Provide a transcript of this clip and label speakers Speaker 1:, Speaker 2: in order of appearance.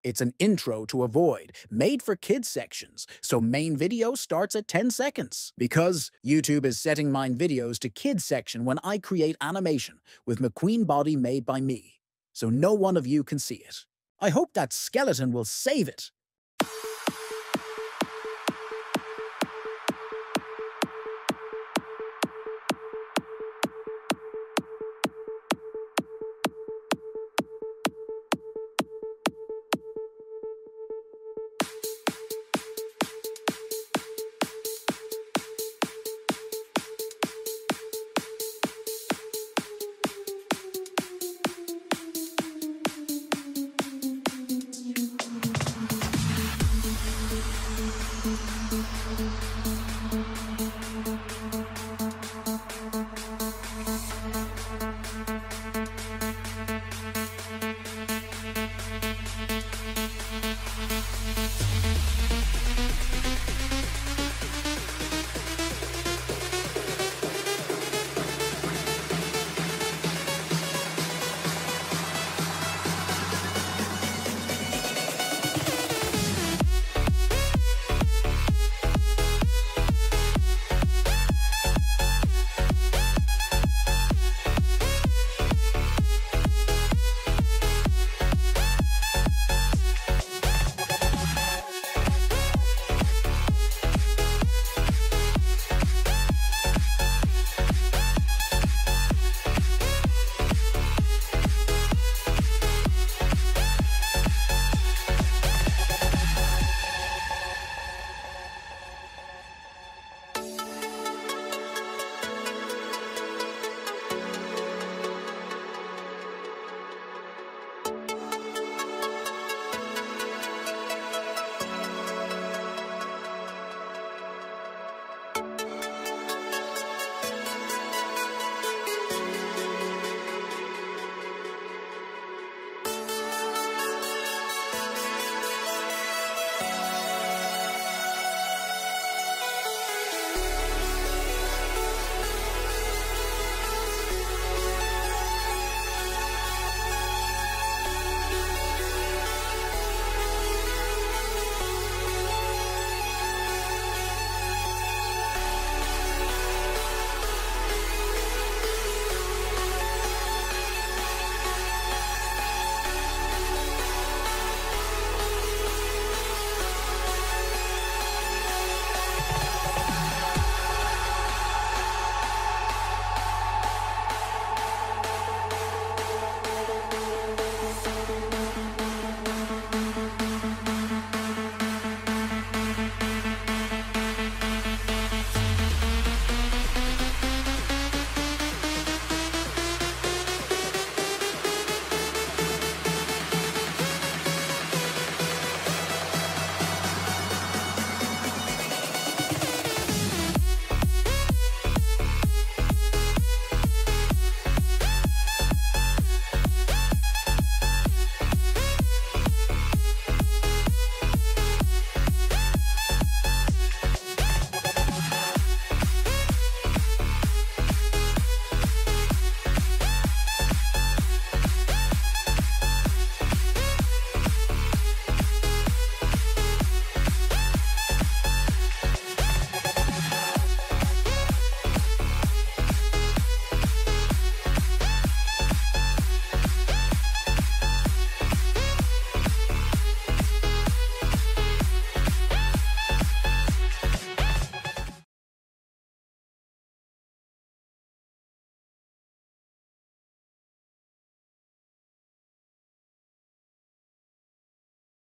Speaker 1: It's an intro to avoid, made for kids sections, so main video starts at 10 seconds. Because YouTube is setting mine videos to kids section when I create animation with McQueen body made by me, so no one of you can see it. I hope that skeleton will save it.